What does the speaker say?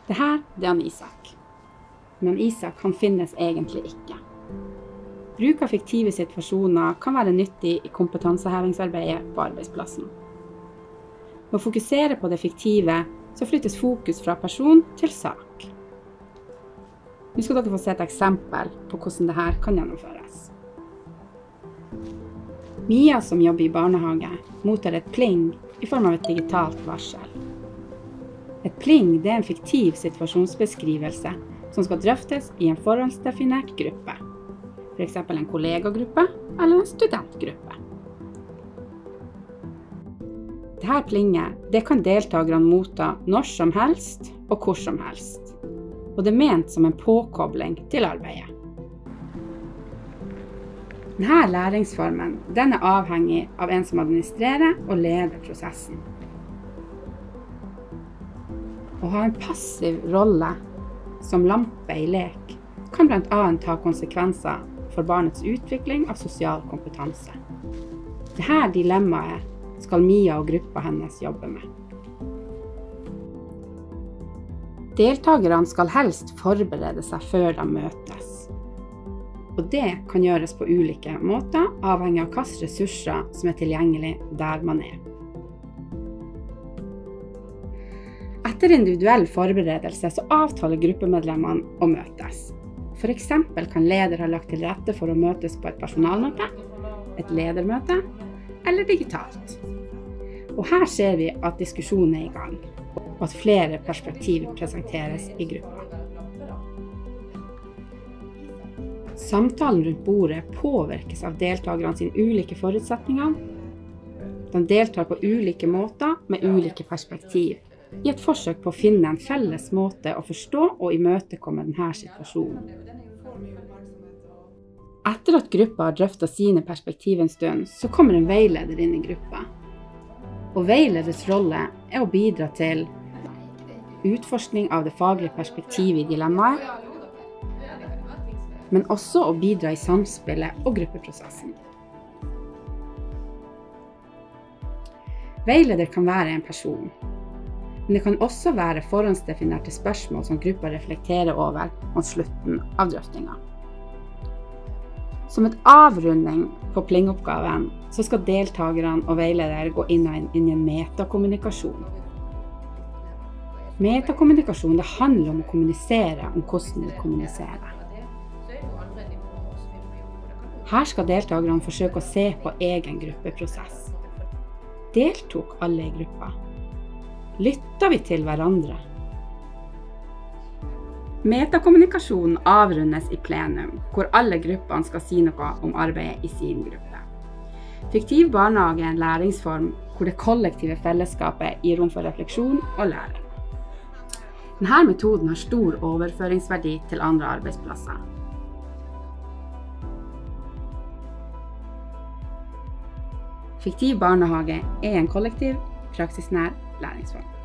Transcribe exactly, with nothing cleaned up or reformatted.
Det her det er han Isak. Men Isak han finnes egentlig ikke. Bruk av fiktive situasjoner kan være nyttig i kompetansehevingsarbeidet på arbeidsplassen. Ved å fokusere på det fiktive, så flyttes fokus fra person til sak. Nå skal dere få se et eksempel på hvordan dette kan gjennomføres. Mia som jobber i barnehage mottar et pling i form av et digitalt varsel. Et pling det er en fiktiv situasjonsbeskrivelse som skal drøftes i en forhåndsdefinert gruppe. For eksempel en kollegagruppe eller en studentgruppe. Dette plinget det kan deltakerne motta når som helst og hvor som helst. Og det er ment som en påkobling til arbeidet. Denne læringsformen den er avhengig av en som administrerer og leder prosessen. Å ha en passiv rolle som lampe i lek kan blant annet ha konsekvenser for barnets utvikling av sosial kompetanse. Dette dilemmaet skal Mia og gruppa hennes jobbe med. Deltakerne skal helst forberede seg før de møtes. Og det kan gjøres på ulike måter, avhengig av hvilke ressurser som er tilgjengelig der man er. Etter individuell forberedelse så avtaler gruppemedlemmene å møtes. For eksempel kan leder ha lagt til rette for å møtes på et personalmøte, et ledermøte eller digitalt. Og her ser vi at diskusjonen er i gang, og at flere perspektiv presenteres i gruppa. Samtalen rundt bordet påvirkes av deltakerne sine ulike forutsetninger. De deltar på ulike måter med ulike perspektiv, i et forsøk på å finne en felles måte å forstå og imøtekomme denne situasjonen. Etter at gruppa har drøftet sine perspektiv en stund, så kommer en veileder inn i gruppa. Og veileders rolle er å bidra til utforskning av det faglige perspektivet i dilemmaet, men også å bidra i samspillet og gruppeprosessen. Veileder kan være en person, men det kan også være forhåndsdefinerte spørsmål som gruppa reflekterer over mot slutten av drøftinga. Som et avrunding på plingoppgaven, så skal deltakerne og veileder gå inn i en metakommunikasjon. Metakommunikasjon det handler om å kommunisere om hvordan vi kommuniserer. Her skal deltakerne forsøke å se på egen gruppeprosess. Deltok alle i gruppa? Lytter vi til hverandre? Metakommunikasjonen avrundes i plenum, hvor alle gruppene skal si noe om arbeidet i sin gruppe. Fiktiv barnehage er en læringsform hvor det kollektive fellesskapet gir rom for refleksjon og læring. Denne metoden har stor overføringsverdi til andre arbeidsplasser. Fiktiv barnehage er en kollektiv, praksisnær læringsform.